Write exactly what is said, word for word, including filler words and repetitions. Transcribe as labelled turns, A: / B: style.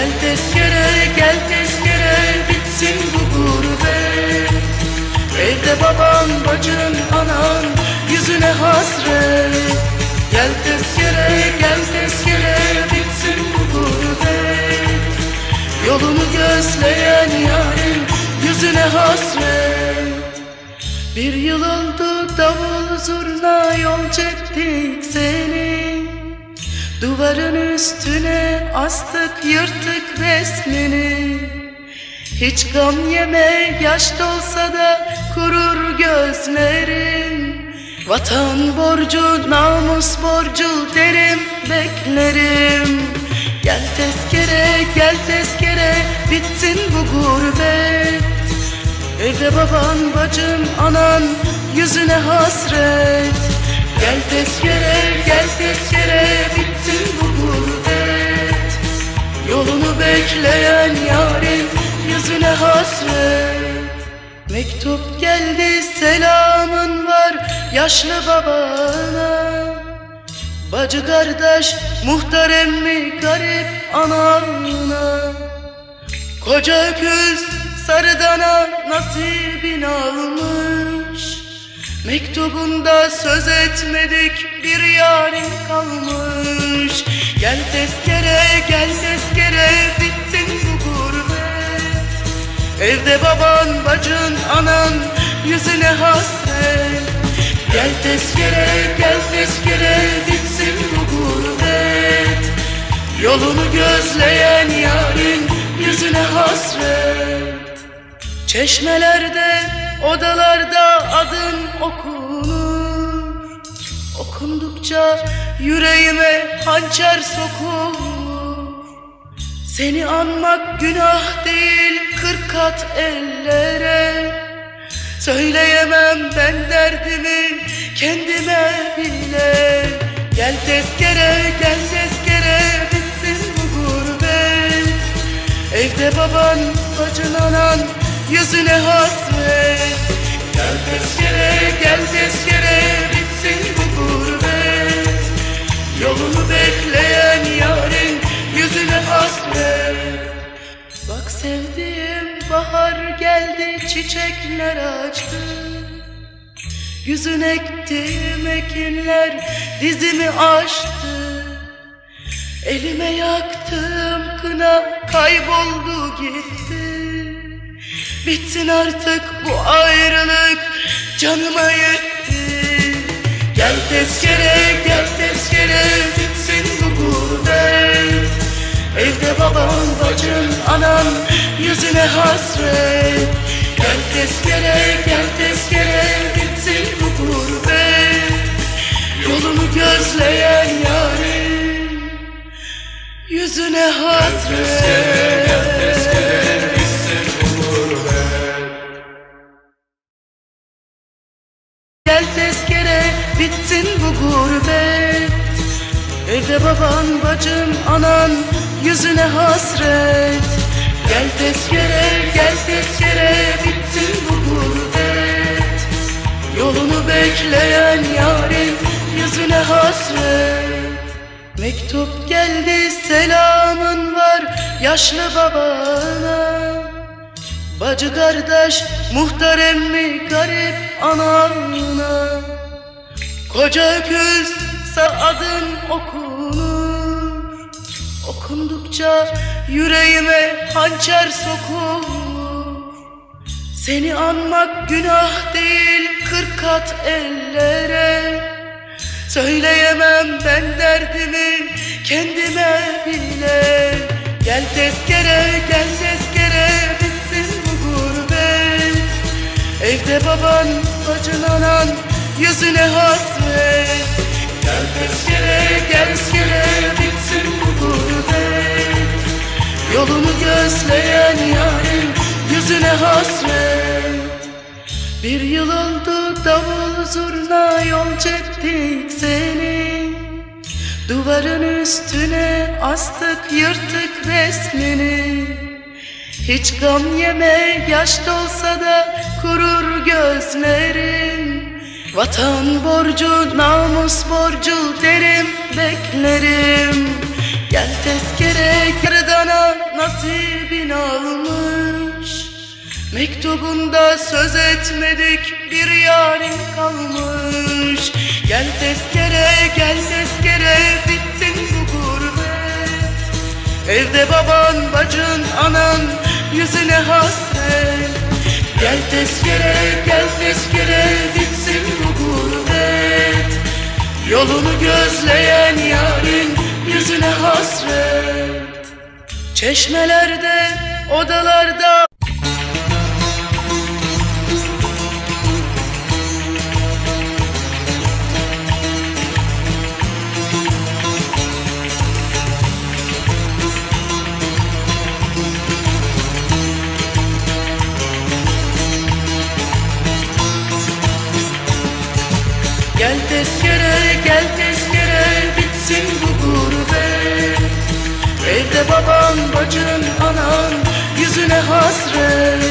A: Gel tezkere, gel tezkere, bitsin bu gurbet. Evde baban, bacın, anan, yüzüne hasret. Gel tezkere, gel tezkere, bitsin bu gurbet. Yolunu gözleyen yarın, yüzüne hasret. Bir yıl oldu davul zurna yol çektik seni. Duvarın üstüne astık yırtık resmini. Hiç gam yeme, yaş dolsa da kurur gözlerim. Vatan borcu, namus borcu derim, beklerim. Gel tezkere, gel tezkere, bitsin bu gurbet. Evde baban, bacın, anan, yüzüne hasret. Gel tezkere, gel tezkere, bitsin bu gurbet. Yolunu bekleyen yarın, yüzüne hasret. Mektup geldi, selamın var yaşlı babana. Bacı kardeş, muhtar emmi, garip anana. Koca öküz sarıdana nasibini almış. Mektubunda söz etmedik bir yarın kalmış. Gel tezkere, gel tezkere, bitsin bu gurbet. Evde baban, bacın, anan, yüzüne hasret. Gel tezkere, gel tezkere, bitsin bu gurbet. Yolunu gözleyen yarın, yüzüne hasret. Çeşmelerde, odalarda adın okunur. Okundukça yüreğime hançer sokulur. Seni anmak günah değil, kırk kat ellere. Söyleyemem ben derdimi kendime bile. Gel tezkere, gel tezkere, bitsin bu gurbet. Evde baban, bacın, anan, yüzüne hasret. Gel tezkere, gel tezkere, bitsin bu gurbet. Yolunu bekleyen yarın, yüzüne hasret. Bak sevdiğim, bahar geldi, çiçekler açtı. Güzün ektiğim ekinler dizimi aştı. Elime yaktığım kına kayboldu gitti. Bitsin artık bu ayrılık, canıma yetti. Gel tezkere, gel tezkere, bitsin bu gurbet. Evde baban, bacın, anan, yüzüne hasret. Gel tezkere, gel tezkere, bitsin bu gurbet. Yolunu gözleyen yarın, yüzüne hasret. Gel tezkere, gel tezkere, bitsin bu gurbet. Gel tezkere, bitsin bu gurbet. Evde baban, bacın, anan, yüzüne hasret. Gel tezkere, gel tezkere, bitsin bu gurbet. Yolunu bekleyen yarın, yüzüne hasret. Mektup geldi, selamın var yaşlı babana. Bacı kardeş, muhtar emmi, garip anana. Koca öküz adın okunur. Okundukça yüreğime hançer sokulur. Seni anmak günah değil, kırk kat ellere. Söyleyemem ben derdimi kendime bile. Gel tezkere, gel tezkere, bitsin bu gurbet. Evde baban, bacın, anan, yüzüne hasret. Gel tezkere, gel tezkere, bitsin bu gurbet. Yolunu gözleyen yarın, yüzüne hasret. Bir yıl oldu davul zurna yol çektik seni. Duvarın üstüne astık yırtık resmini. Hiç gam yeme, yaş dolsa da kurur gözlerim. Vatan borcu, namus borcu derim, beklerim. Gel tezkere tezkere yardana nasibin almış. Mektubunda söz etmedik bir yarın kalmış. Gel tezkere gel tezkere bitsin bu gurbet. Evde baban bacın anan yüzüne hasret. Gel tezkere gel tezkere bitsin bu gurbet. Yolunu gözleyen yarın yüzüne hasret. Çeşmelerde, odalarda gel tezkere, gel tezkere bitsin bu gurbet. Evde baban, bacın, anan yüzüne hasret.